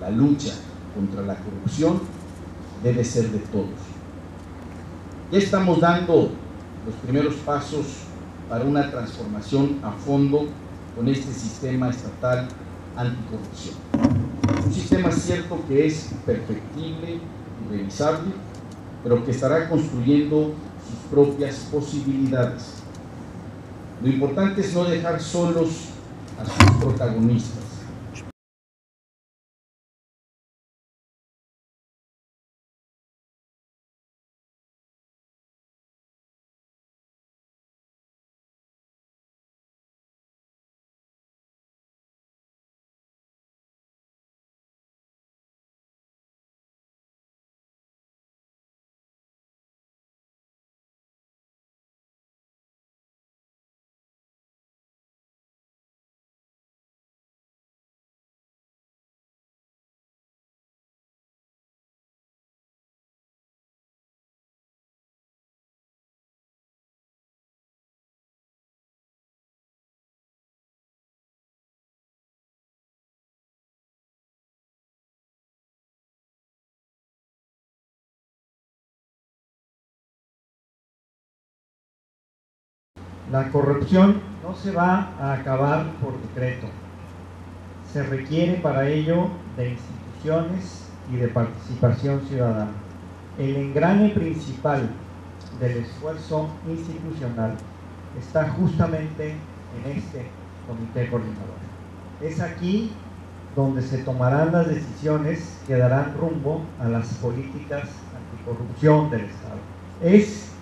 la lucha contra la corrupción debe ser de todos. Ya estamos dando los primeros pasos para una transformación a fondo con este sistema estatal anticorrupción. Un sistema cierto que es perfectible y revisable, pero que estará construyendo sus propias posibilidades. Lo importante es no dejar solos a sus protagonistas. La corrupción no se va a acabar por decreto. Se requiere para ello de instituciones y de participación ciudadana. El engrane principal del esfuerzo institucional está justamente en este comité coordinador. Es aquí donde se tomarán las decisiones que darán rumbo a las políticas anticorrupción del Estado. Es